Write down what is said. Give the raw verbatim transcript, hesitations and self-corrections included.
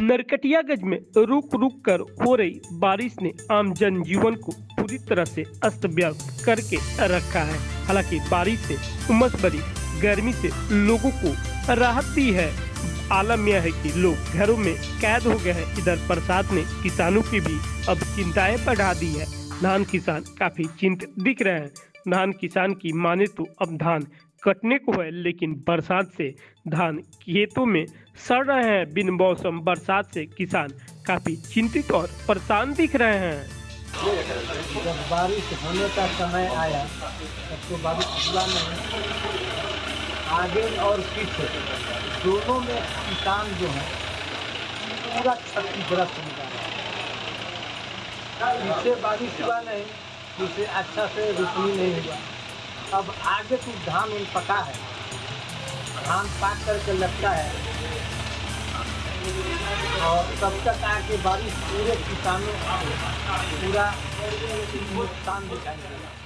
नरकटियागंज में रुक रुक कर हो रही बारिश ने आम जनजीवन को पूरी तरह से अस्त व्यस्त करके रखा है। हालांकि बारिश से उमस भरी गर्मी से लोगों को राहत दी है। आलम यह है कि लोग घरों में कैद हो गए हैं। इधर बरसात ने किसानों की भी अब चिंताएं बढ़ा दी है। धान किसान काफी चिंतित दिख रहे हैं। धान किसान की माने तो अब धान कटने को है, लेकिन बरसात से धान खेतों में सड़ रहे हैं। बिन मौसम बरसात से किसान काफी चिंतित और परेशान दिख रहे हैं। जब बारिश होने का समय आया तब तो बारिश हुआ नहीं, आगे और पीछे दोनों में किसान जो है पूरा क्षतिग्रस्त हो गया। पीछे बारिश हुआ नहीं, पीछे अच्छा से रोपनी नहीं हुआ। अब आगे तो धान उन पका है, धान पाक करके लगता है और तब तक आके बारिश पूरे किसानों पूरा नुकसान दिखाई देगा।